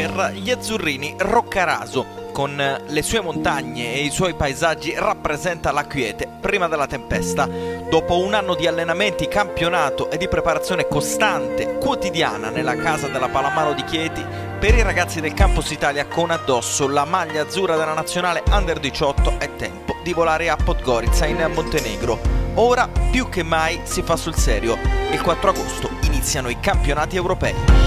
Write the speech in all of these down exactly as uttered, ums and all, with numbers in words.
per gli azzurrini Roccaraso. Con le sue montagne e i suoi paesaggi rappresenta la quiete prima della tempesta. Dopo un anno di allenamenti, campionato e di preparazione costante, quotidiana nella casa della Pallamano di Chieti, per i ragazzi del Campus Italia con addosso la maglia azzurra della nazionale under diciotto è tempo di volare a Podgorica in Montenegro. Ora più che mai si fa sul serio. Il quattro agosto iniziano i campionati europei.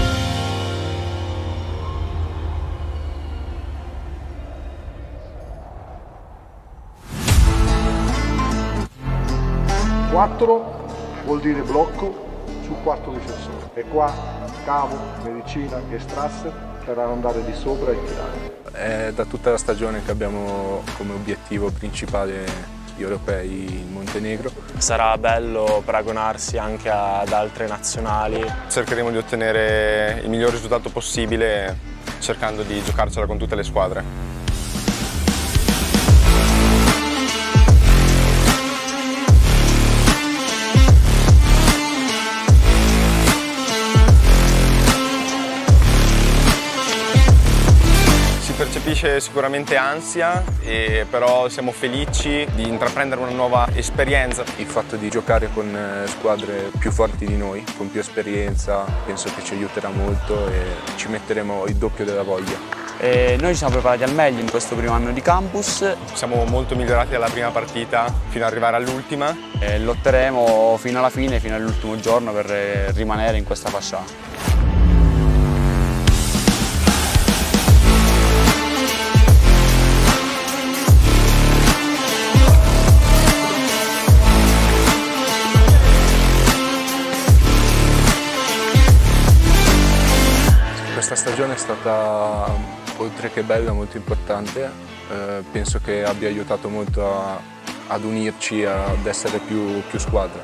quattro vuol dire blocco su quattro difensori e qua cavo, medicina e strass per andare di sopra e tirare. È da tutta la stagione che abbiamo come obiettivo principale gli europei in Montenegro. Sarà bello paragonarsi anche ad altre nazionali. Cercheremo di ottenere il miglior risultato possibile cercando di giocarcela con tutte le squadre. Percepisce sicuramente ansia, e però siamo felici di intraprendere una nuova esperienza. Il fatto di giocare con squadre più forti di noi, con più esperienza, penso che ci aiuterà molto e ci metteremo il doppio della voglia. E noi ci siamo preparati al meglio in questo primo anno di campus. Siamo molto migliorati dalla prima partita fino ad arrivare all'ultima. E lotteremo fino alla fine, fino all'ultimo giorno per rimanere in questa fascia A. Questa stagione è stata, oltre che bella, molto importante. Eh, penso che abbia aiutato molto a, ad unirci, ad essere più, più squadra.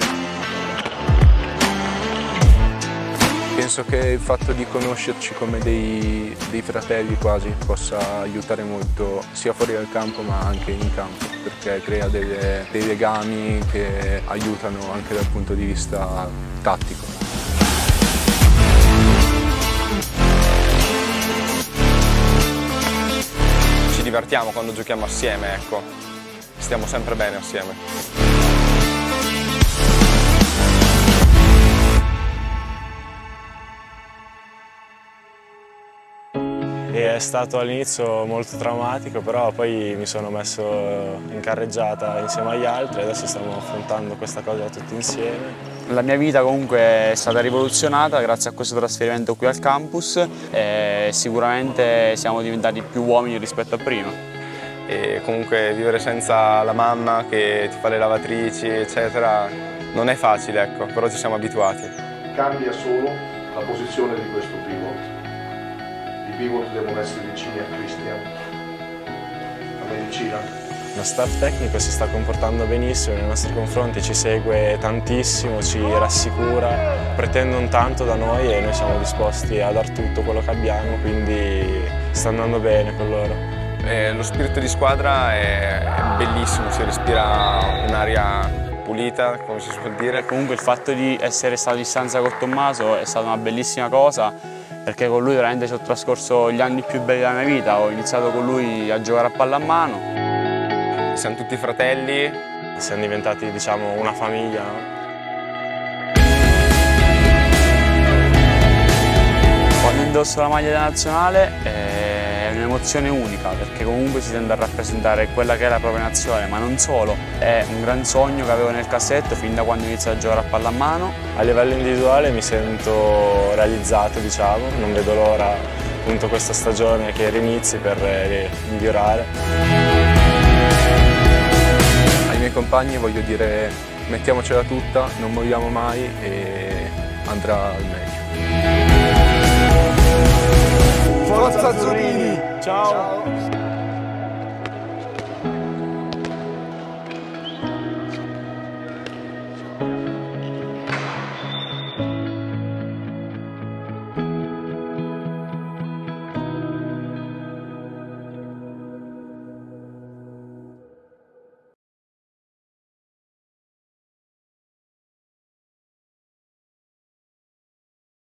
Penso che il fatto di conoscerci come dei, dei fratelli quasi possa aiutare molto sia fuori dal campo ma anche in campo, perché crea delle, dei legami che aiutano anche dal punto di vista tattico. Ci divertiamo quando giochiamo assieme, ecco. Stiamo sempre bene assieme. È stato all'inizio molto traumatico, però poi mi sono messo in carreggiata insieme agli altri e adesso stiamo affrontando questa cosa tutti insieme. La mia vita comunque è stata rivoluzionata grazie a questo trasferimento qui al campus e sicuramente siamo diventati più uomini rispetto a prima. E comunque vivere senza la mamma che ti fa le lavatrici, eccetera, non è facile, ecco, però ci siamo abituati. Cambia solo la posizione di questo pivot. I pivot devono essere vicini a Cristian, a medicina. Lo staff tecnico si sta comportando benissimo nei nostri confronti, ci segue tantissimo, ci rassicura, pretendono tanto da noi e noi siamo disposti a dar tutto quello che abbiamo, quindi sta andando bene con loro. Eh, lo spirito di squadra è, è bellissimo, si respira un'aria pulita, come si suol dire. Comunque il fatto di essere stato a distanza con Tommaso è stata una bellissima cosa, perché con lui veramente ci ho trascorso gli anni più belli della mia vita, ho iniziato con lui a giocare a pallamano. Siamo tutti fratelli, siamo diventati, diciamo, una famiglia, no? Quando indosso la maglia della nazionale è un'emozione unica, perché comunque si tende a rappresentare quella che è la propria nazione, ma non solo. È un gran sogno che avevo nel cassetto fin da quando ho iniziato a giocare a pallamano. A livello individuale mi sento realizzato, diciamo, non vedo l'ora appunto questa stagione che rinizi per migliorare. Ai miei compagni voglio dire mettiamocela tutta, non molliamo mai e andrà al meglio. Forza Azzurrini! Ciao! Ciao.